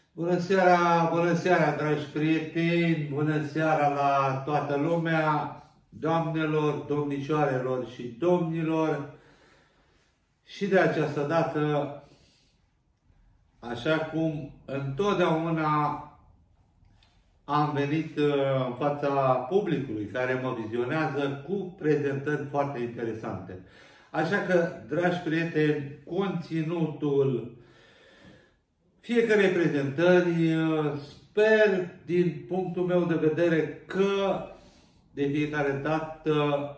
Bună seara, dragi prieteni, bună seara la toată lumea, doamnelor, domnișoarelor și domnilor. Și de această dată, așa cum întotdeauna am venit în fața publicului care mă vizionează cu prezentări foarte interesante. Așa că, dragi prieteni, conținutul fiecare prezentări, sper din punctul meu de vedere că de fiecare dată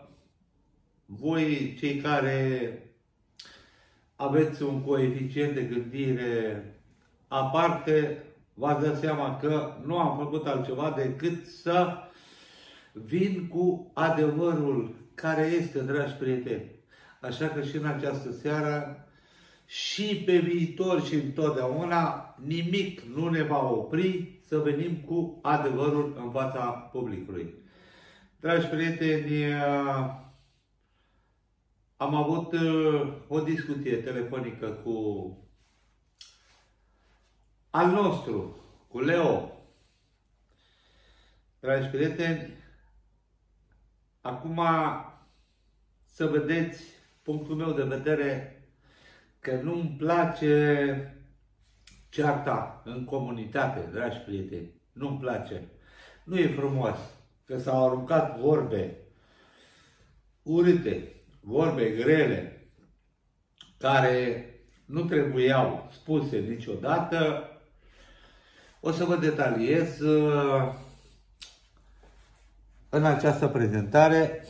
voi, cei care aveți un coeficient de gândire aparte, v-ați dat seama că nu am făcut altceva decât să vin cu adevărul care este, dragi prieteni. Așa că și în această seară și pe viitor și întotdeauna nimic nu ne va opri să venim cu adevărul în fața publicului. Dragi prieteni, am avut o discuție telefonică cu al nostru, cu Leo. Dragi prieteni, acum să vedeți punctul meu de vedere că nu-mi place cearta în comunitate, dragi prieteni. Nu-mi place. Nu e frumos că s-au aruncat vorbe urâte, vorbe grele, care nu trebuiau spuse niciodată. O să vă detaliez în această prezentare.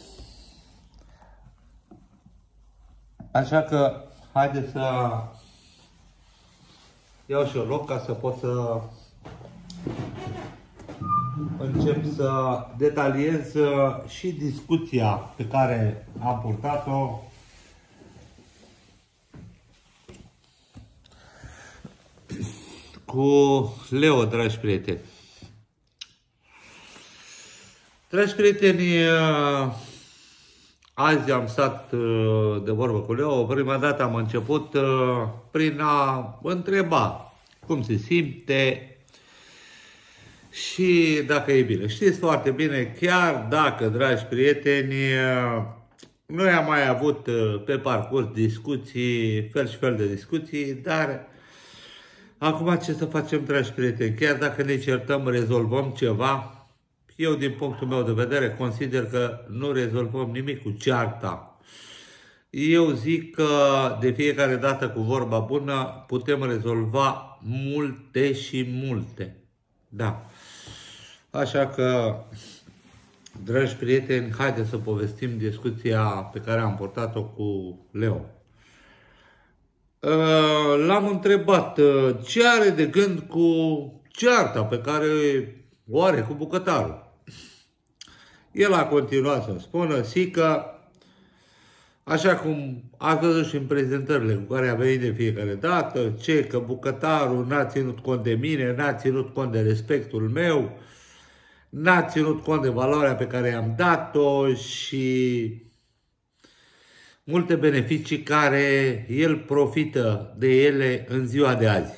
Așa că haideți să iau și eu loc ca să pot să încep să detaliez și discuția pe care am purtat-o cu Leo, dragi prieteni. Dragi prieteni, azi am stat de vorbă cu Leo. Prima dată am început prin a întreba cum se simte și dacă e bine. Știți foarte bine, chiar dacă, dragi prieteni, noi am mai avut pe parcurs discuții, fel și fel de discuții, dar acum ce să facem, dragi prieteni? Chiar dacă ne certăm, rezolvăm ceva? Eu, din punctul meu de vedere, consider că nu rezolvăm nimic cu cearta. Eu zic că de fiecare dată cu vorba bună putem rezolva multe și multe. Da. Așa că, dragi prieteni, haideți să povestim discuția pe care am purtat-o cu Leo. L-am întrebat ce are de gând cu cearta pe care o are cu bucătarul. El a continuat să-mi spună, că așa cum a văzut și în prezentările cu care a venit de fiecare dată, că bucătarul n-a ținut cont de mine, n-a ținut cont de respectul meu, n-a ținut cont de valoarea pe care i-am dat-o și multe beneficii care el profită de ele în ziua de azi.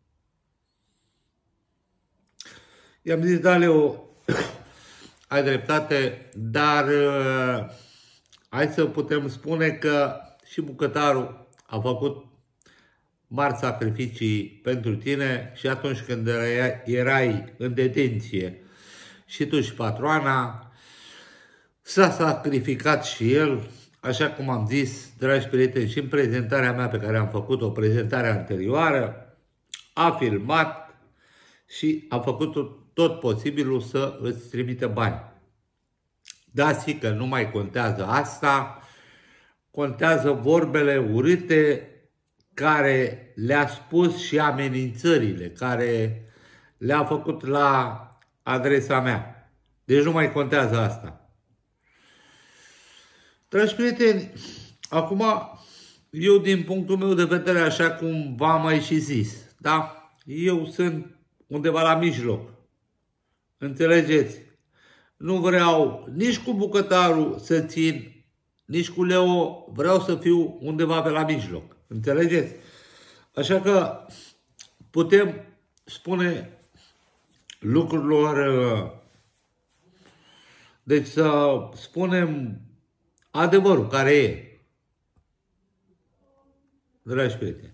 I-am zis, da, Leo, ai dreptate, dar hai să putem spune că și bucătarul a făcut mari sacrificii pentru tine și atunci când erai în detenție și tu și patroana, s-a sacrificat și el, așa cum am zis, dragi prieteni, și în prezentarea mea pe care am făcut-o, prezentarea anterioară, a filmat și a făcut tot posibilul să îți trimite bani. Da, că nu mai contează asta, contează vorbele urâte care le-a spus și amenințările care le-a făcut la adresa mea. Deci nu mai contează asta. Dragi prieteni, acum eu din punctul meu de vedere, așa cum v-am mai și zis, da? Eu sunt undeva la mijloc. Înțelegeți? Nu vreau nici cu bucătarul să țin, nici cu Leo, vreau să fiu undeva pe la mijloc. Înțelegeți? Așa că putem spune lucrurilor, deci să spunem adevărul care e. Dragi prieteni,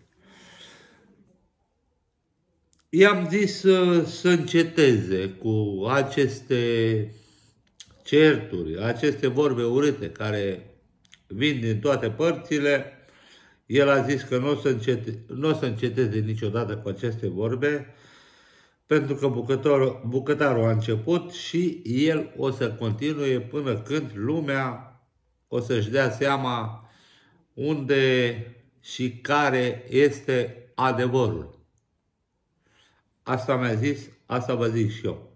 i-am zis să înceteze cu aceste certuri, aceste vorbe urâte care vin din toate părțile. El a zis că nu o să înceteze niciodată cu aceste vorbe, pentru că bucătarul a început și el o să continue până când lumea o să-și dea seama unde și care este adevărul. Asta mi-a zis, asta vă zic și eu.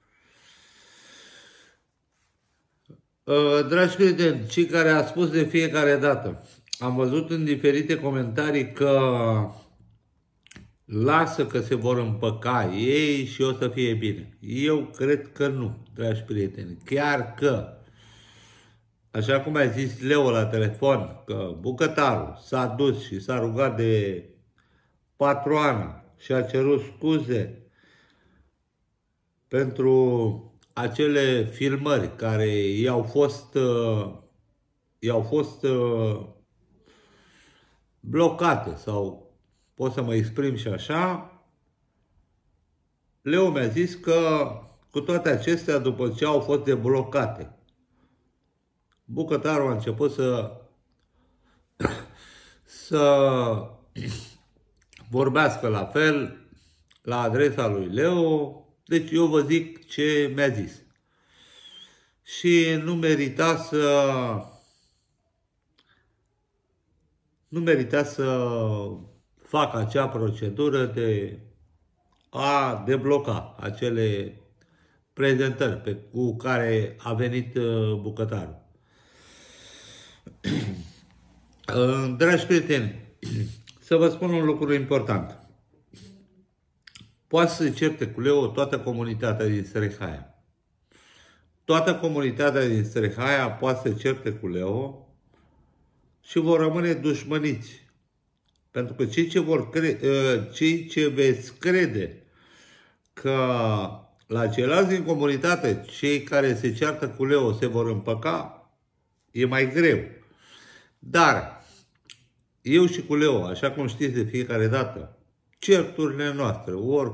Dragi prieteni, cei care a spus de fiecare dată, am văzut în diferite comentarii că lasă că se vor împăca ei și o să fie bine. Eu cred că nu, dragi prieteni. Chiar că, așa cum a zis Leo la telefon, că bucătarul s-a dus și s-a rugat de patroana și a cerut scuze pentru acele filmări care i-au fost blocate, sau pot să mă exprim și așa. Leo mi-a zis că cu toate acestea, după ce au fost deblocate, bucătarul a început să vorbească la fel la adresa lui Leo. Deci eu vă zic ce mi-a zis. Și nu merita să fac acea procedură de a debloca acele prezentări cu care a venit bucătarul. Dragi prieteni, să vă spun un lucru important. Poate să se certe cu Leo toată comunitatea din Sărehaia. Toată comunitatea din Sărehaia poate să se certe cu Leo și vor rămâne dușmăniți. Pentru că cei ce veți crede că la ceilalți din comunitate, cei care se ceartă cu Leo se vor împăca, e mai greu. Dar eu și cu Leo, așa cum știți de fiecare dată, certurile noastre,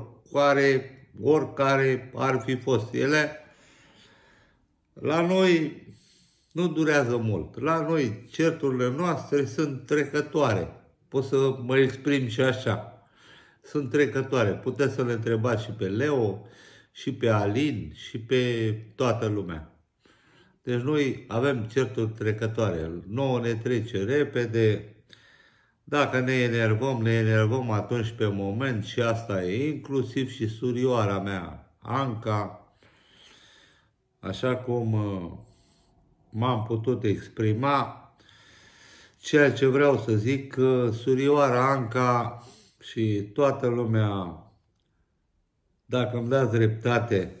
oricare ar fi fost ele, la noi nu durează mult. La noi certurile noastre sunt trecătoare. Pot să mă exprim și așa. Sunt trecătoare. Puteți să le întrebați și pe Leo, și pe Alin, și pe toată lumea. Deci noi avem certuri trecătoare. Nouă ne trece repede. Dacă ne enervăm atunci pe moment și asta e, inclusiv și surioara mea, Anca, așa cum m-am putut exprima, ceea ce vreau să zic, surioara Anca și toată lumea, dacă îmi dați dreptate,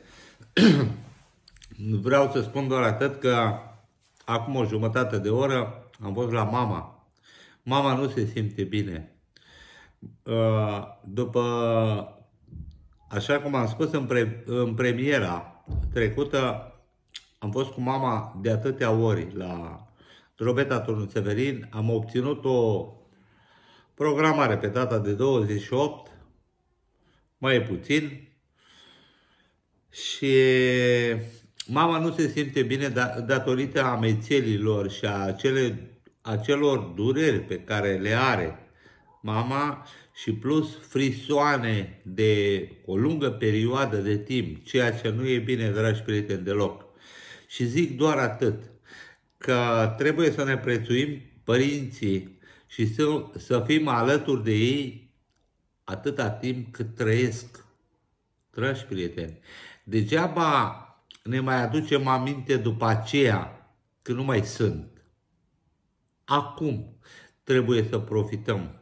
vreau să spun doar atât că acum o jumătate de oră am fost la mama. Mama nu se simte bine. După, așa cum am spus în premiera trecută, am fost cu mama de atâtea ori la Drobeta Turnul Severin. Am obținut o programare pe data de 28, mai puțin, și mama nu se simte bine datorită amețelilor și acelor dureri pe care le are mama și plus frisoane de o lungă perioadă de timp, ceea ce nu e bine, dragi prieteni, deloc. Și zic doar atât, că trebuie să ne prețuim părinții și să fim alături de ei atâta timp cât trăiesc. Dragi prieteni, degeaba ne mai aducem aminte după aceea că nu mai sunt. Acum trebuie să profităm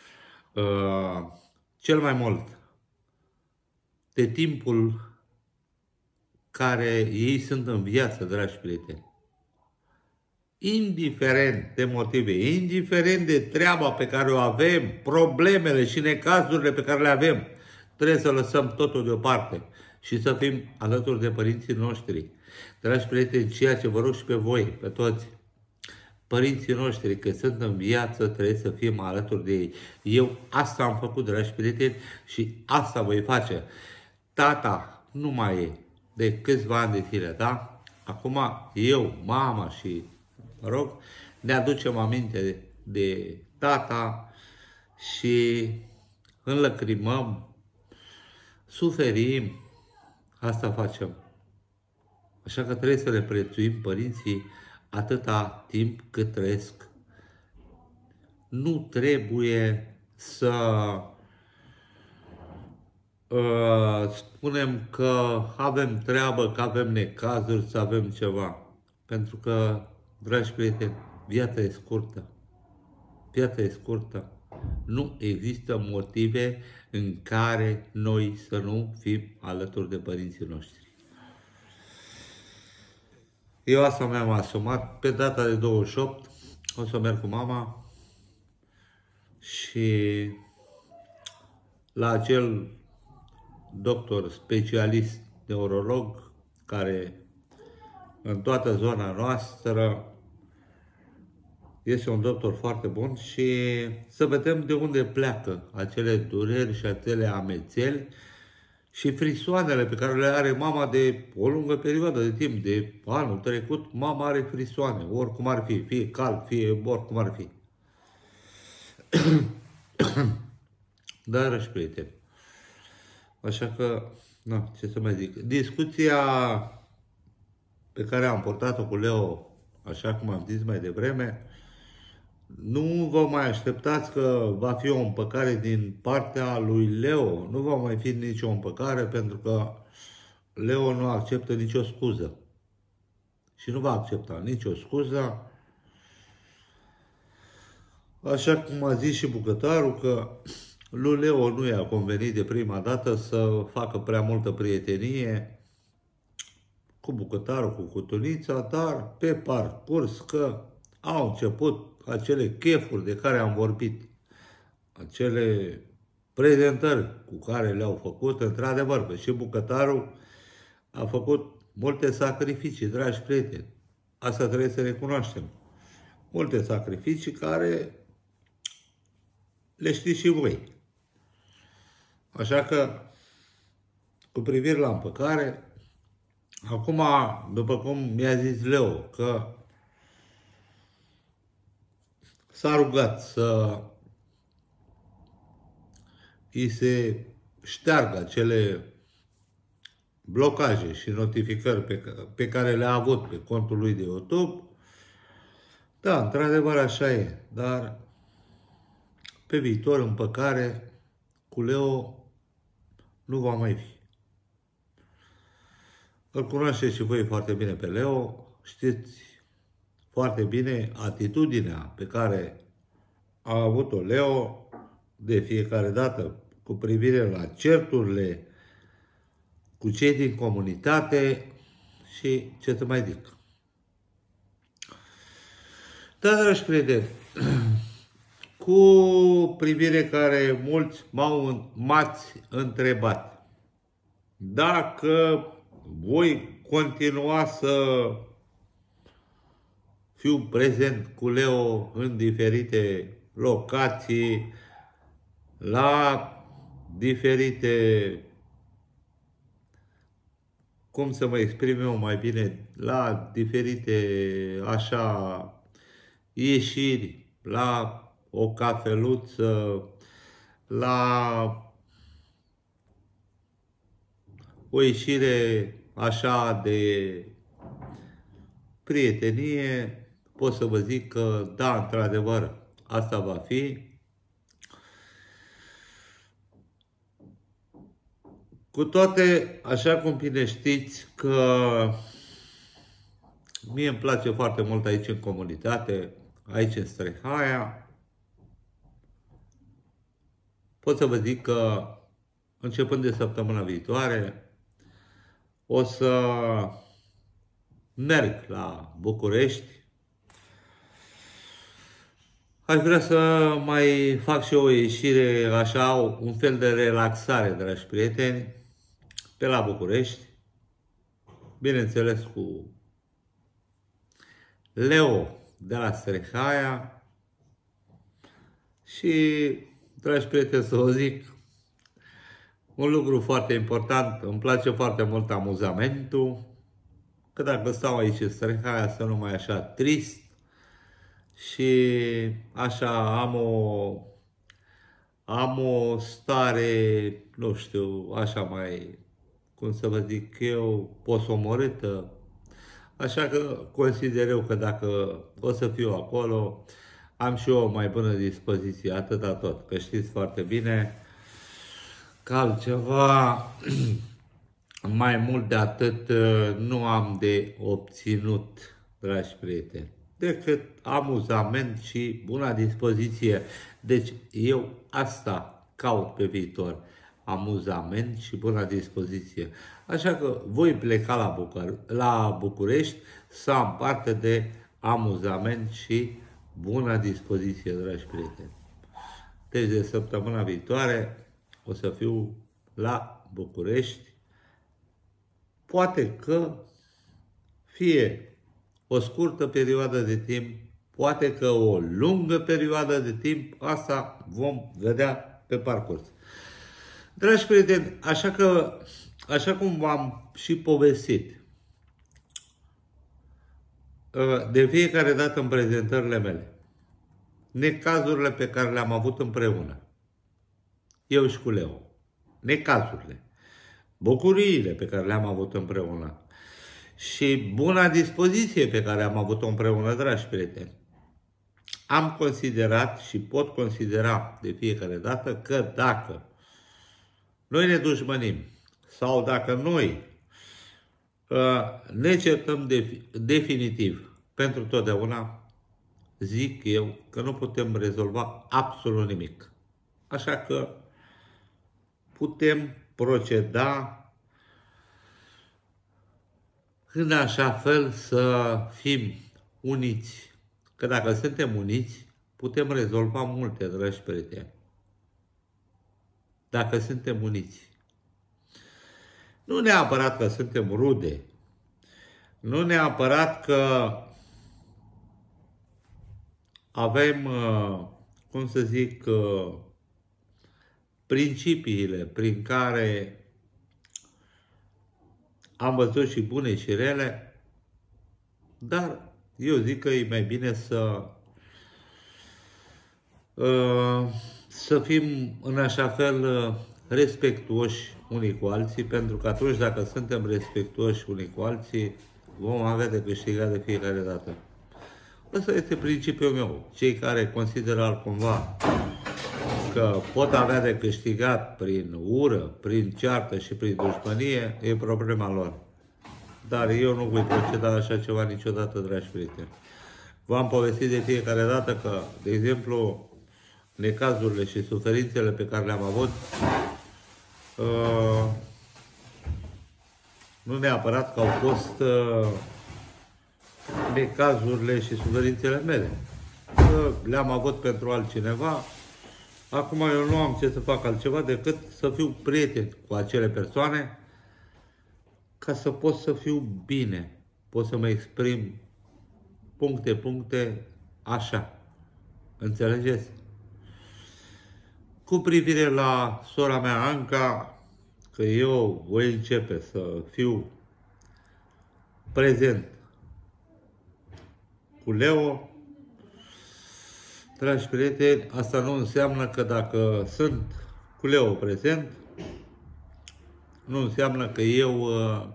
cel mai mult de timpul care ei sunt în viață, dragi prieteni. Indiferent de motive, indiferent de treaba pe care o avem, problemele și necazurile pe care le avem, Trebuie să lăsăm totul deoparte și să fim alături de părinții noștri. Dragi prieteni, ceea ce vă rog și pe voi, pe toți, părinții noștri, că sunt în viață, trebuie să fim alături de ei. Eu asta am făcut, dragi prieteni, și asta voi face. Tata nu mai e de câțiva ani de zile, da? Acum eu, mama și, mă rog, ne aducem aminte de tata și înlăcrimăm, suferim, asta facem. Așa că trebuie să le prețuim părinții atâta timp cât trăiesc. Nu trebuie să spunem că avem treabă, că avem necazuri, să avem ceva. Pentru că, dragi prieteni, viața e scurtă. Viața e scurtă. Nu există motive în care noi să nu fim alături de părinții noștri. Eu asta mi-am asumat. Pe data de 28 o să merg cu mama și la acel doctor specialist neurolog care în toată zona noastră este un doctor foarte bun și să vedem de unde pleacă acele dureri și acele amețeli și frisoanele pe care le are mama de o lungă perioadă de timp. De anul trecut, mama are frisoane, oricum ar fi, fie cald, fie oricum ar fi. Dar, dragi prieteni, așa că, na, ce să mai zic, discuția pe care am purtat-o cu Leo, așa cum am zis mai devreme, nu vă mai așteptați că va fi o împăcare din partea lui Leo. Nu va mai fi nicio împăcare pentru că Leo nu acceptă nicio scuză. Și nu va accepta nicio scuză. Așa cum a zis și bucătarul că lui Leo nu i-a convenit de prima dată să facă prea multă prietenie cu bucătarul, cu cutunița, dar pe parcurs că au început acele chefuri de care am vorbit, acele prezentări cu care le-au făcut, într-adevăr, că și bucătarul a făcut multe sacrificii, dragi prieteni. Asta trebuie să recunoaștem. Multe sacrificii care le știți și voi. Așa că, cu privire la împăcare, acum, după cum mi-a zis Leo, că s-a rugat să îi se șteargă acele blocaje și notificări pe care le-a avut pe contul lui de YouTube. Da, într-adevăr așa e, dar pe viitor împăcare cu Leo nu va mai fi. Îl cunoașteți și voi foarte bine pe Leo, știți foarte bine atitudinea pe care a avut-o Leo de fiecare dată cu privire la certurile cu cei din comunitate și ce să mai zic. Da, dragi prieteni, cu privire care mulți m-ați întrebat dacă voi continua să fiu prezent cu Leo în diferite locații, la diferite, cum să mă exprim eu mai bine, la diferite, așa, ieșiri, la o cafeluță, la o ieșire așa de prietenie, pot să vă zic că da, într-adevăr, asta va fi. Cu toate, așa cum bine știți că mie îmi place foarte mult aici în comunitate, aici în Strehaia, pot să vă zic că începând de săptămâna viitoare o să merg la București Aș vrea să mai fac și o ieșire, așa, un fel de relaxare, dragi prieteni, pe la București, bineînțeles cu Leo de la Strehaia și, dragi prieteni, să vă zic un lucru foarte important, îmi place foarte mult amuzamentul, că dacă stau aici în Strehaia să nu mai așa trist și așa am o stare, nu știu, așa mai, cum să vă zic eu, posomorâtă. Așa că consider eu că dacă o să fiu acolo, am și eu o mai bună dispoziție, atâta tot. Că știți foarte bine că altceva, mai mult de atât, nu am de obținut, dragi prieteni, decât amuzament și bună dispoziție. Deci eu asta caut pe viitor, amuzament și bună dispoziție. Așa că voi pleca la București să am parte de amuzament și bună dispoziție, dragi prieteni. Deci de săptămâna viitoare o să fiu la București. Poate că fie o scurtă perioadă de timp, poate că o lungă perioadă de timp, asta vom vedea pe parcurs. Dragi prieteni, așa cum v-am și povestit, de fiecare dată în prezentările mele, necazurile pe care le-am avut împreună, eu și cu Leo, necazurile, bucuriile pe care le-am avut împreună și buna dispoziție pe care am avut-o împreună, dragi prieteni, am considerat și pot considera de fiecare dată că dacă noi ne dușmănim sau dacă noi ne certăm definitiv pentru totdeauna, zic eu că nu putem rezolva absolut nimic. Așa că putem proceda în așa fel să fim uniți. Că dacă suntem uniți, putem rezolva multe, dragi prieteni. Dacă suntem uniți. Nu neapărat că suntem rude. Nu neapărat că avem, cum să zic, principiile prin care am văzut și bune și rele, dar eu zic că e mai bine să fim în așa fel respectuoși unii cu alții, pentru că atunci dacă suntem respectuoși unii cu alții, vom avea de câștigat de fiecare dată. Ăsta este principiul meu. Cei care consideră altcumva că pot avea de câștigat prin ură, prin ceartă și prin dușmănie, e problema lor. Dar eu nu voi proceda așa ceva niciodată, dragi prieteni. V-am povestit de fiecare dată că, de exemplu, necazurile și suferințele pe care le-am avut, nu neapărat că au fost necazurile și suferințele mele. Le-am avut pentru altcineva. Acum eu nu am ce să fac altceva decât să fiu prieten cu acele persoane ca să pot să fiu bine. Pot să mă exprim puncte, așa. Înțelegeți? Cu privire la sora mea, Anca, că eu voi începe să fiu prezent cu Leo, dragi prieteni, asta nu înseamnă că dacă sunt cu Leo prezent, nu înseamnă că eu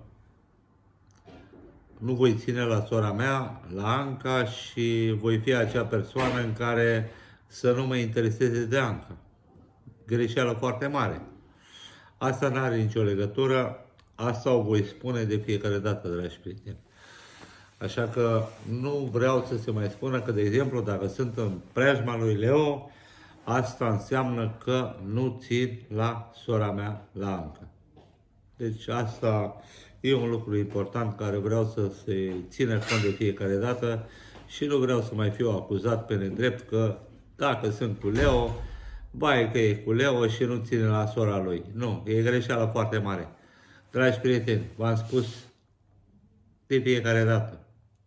nu voi ține la sora mea, la Anca, și voi fi acea persoană în care să nu mă intereseze de Anca. Greșeală foarte mare. Asta nu are nicio legătură, asta o voi spune de fiecare dată, dragi prieteni. Așa că nu vreau să se mai spună că, de exemplu, dacă sunt în preajma lui Leo, asta înseamnă că nu țin la sora mea, la Anca. Deci asta e un lucru important care vreau să se țină cont de fiecare dată și nu vreau să mai fiu acuzat pe nedrept că Dacă sunt cu Leo, bai că e cu Leo și nu ține la sora lui. Nu, e greșeală foarte mare. Dragi prieteni, v-am spus de fiecare dată.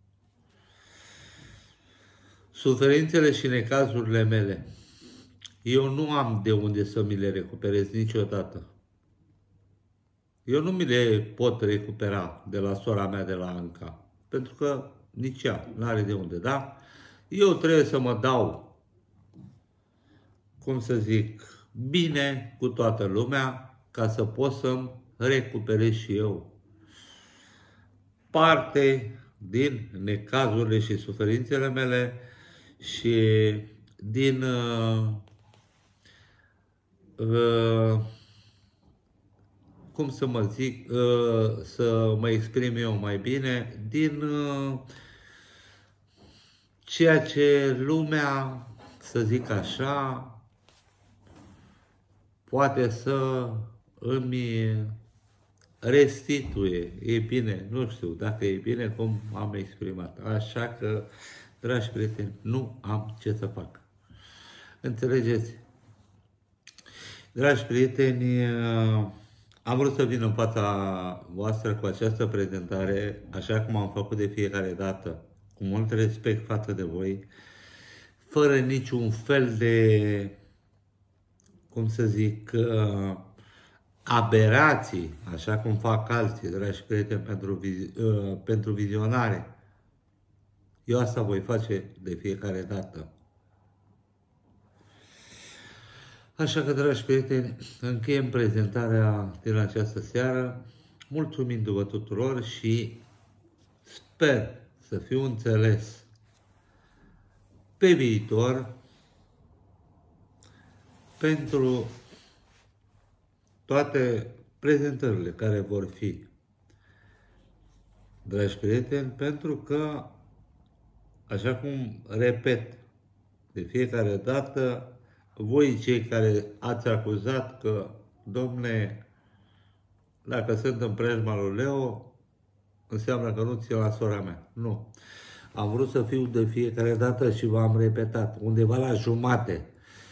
Suferințele și necazurile mele, eu nu am de unde să mi le recuperez niciodată. Eu nu mi le pot recupera de la sora mea de la Anca, pentru că nici ea nu are de unde, da? Eu trebuie să mă dau, cum să zic, bine cu toată lumea, ca să pot să-mi recuperez și eu parte din necazurile și suferințele mele și din cum să mă zic, să mă exprim eu mai bine, din ceea ce lumea, să zic așa, poate să îmi restituie. E bine, nu știu dacă e bine cum am exprimat. Așa că, dragi prieteni, nu am ce să fac. Înțelegeți? Dragi prieteni, am vrut să vin în fața voastră cu această prezentare, așa cum am făcut de fiecare dată, cu mult respect față de voi, fără niciun fel de, cum să zic, aberații, așa cum fac alții, dragi prieteni, pentru vizionare. Eu asta voi face de fiecare dată. Așa că, dragi prieteni, încheiem prezentarea din această seară, mulțumindu-vă tuturor și sper să fiu înțeles pe viitor pentru toate prezentările care vor fi. Dragi prieteni, pentru că, așa cum repet de fiecare dată, voi cei care ați acuzat că, domne, dacă sunt în preajma lui Leo, înseamnă că nu țin la sora mea. Nu. Am vrut să fiu de fiecare dată și v-am repetat, undeva la jumate.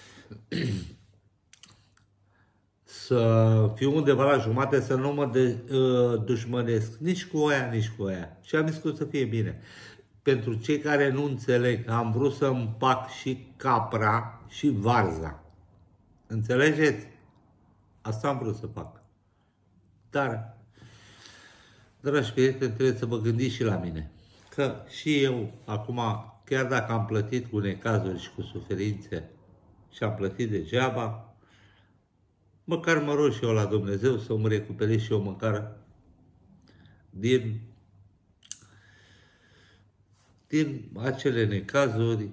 Să fiu undeva la jumate, să nu mă dușmănesc nici cu aia, nici cu aia. Și am zis că o să fie bine. Pentru cei care nu înțeleg, am vrut să împac și capra și varza. Înțelegeți? Asta am vrut să fac. Dar, dragi prieteni, trebuie să vă gândiți și la mine. Că și eu, acum, chiar dacă am plătit cu necazuri și cu suferințe și am plătit degeaba, măcar mă rog și eu la Dumnezeu să mă recuperez și eu măcar din acele necazuri,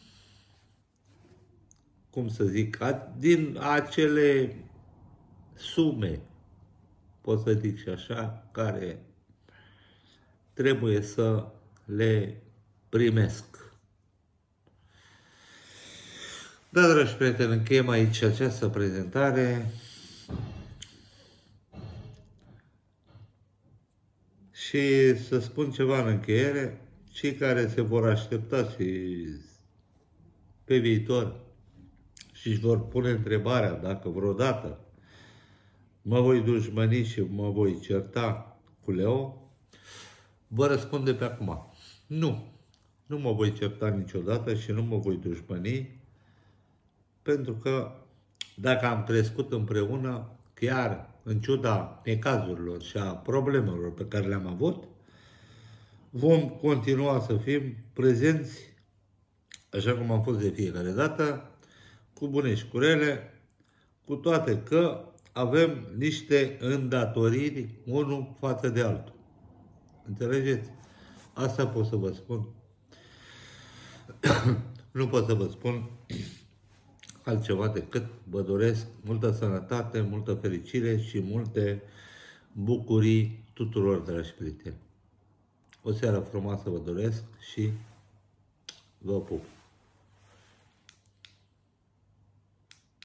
cum să zic, din acele sume, pot să zic și așa, care trebuie să le primesc. Da, dragi prieteni, încheiem aici această prezentare și să spun ceva în încheiere. Cei care se vor aștepta și pe viitor și își vor pune întrebarea dacă vreodată mă voi dușmăni și mă voi certa cu Leo, vă răspund de pe acum. Nu. Nu mă voi certa niciodată și nu mă voi dușmăni, pentru că dacă am crescut împreună, chiar în ciuda necazurilor și a problemelor pe care le-am avut, vom continua să fim prezenți, așa cum am fost de fiecare dată, cu bune și cu rele, cu toate că avem niște îndatoriri unul față de altul. Înțelegeți? Asta pot să vă spun. Nu pot să vă spun altceva decât vă doresc multă sănătate, multă fericire și multe bucurii tuturor, dragi prieteni. O seară frumoasă vă doresc și vă pup!